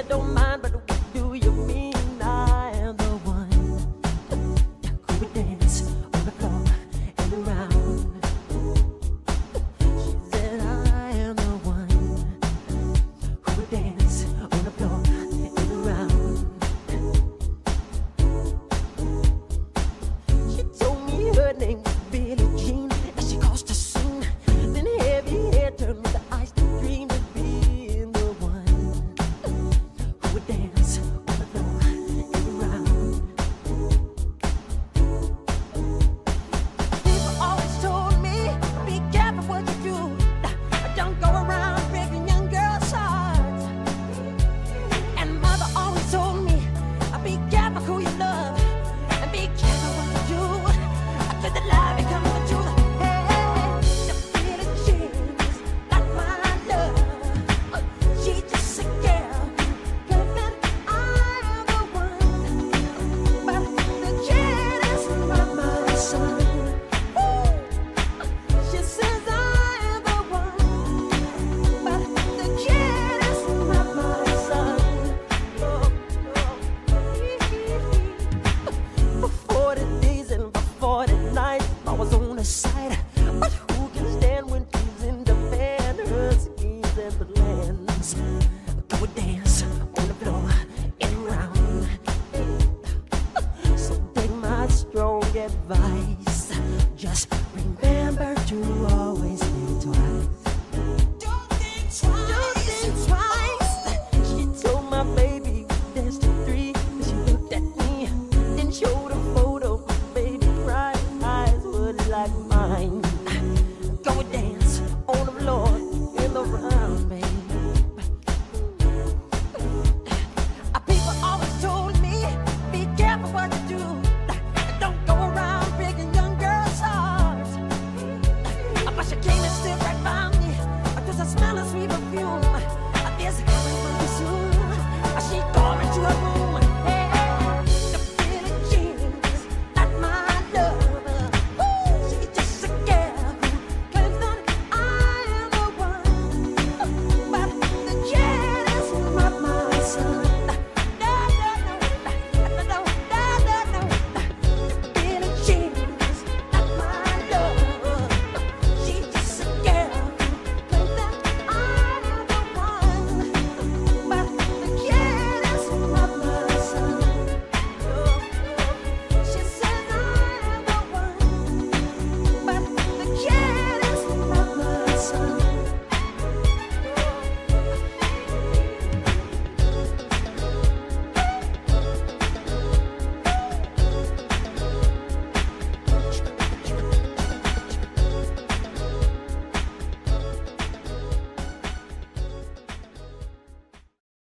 don't mind, but what do you mean? I am the one who would dance on the floor and around. She said I am the one who would dance on the floor and around. She told me her name was Billie Jean, and she caused a scene. Then heavy hair turned me to ice to dream of being the one who would dance on the floor and around. People always told me, be careful what you do. Don't go around breaking young girls' hearts. And mother always told me, be careful who you love, and be careful what you do. Could the lie become the truth? Hey, the Billie Jean is not my love. She's just a girl, claiming I am the one. But the kid is not my son. Ooh, she says I am the one, but the kid is not my son. Oh, For 40 days and for 40 nights, I was on the side. But who can stand when she's in demand? Her schemes and plans go dance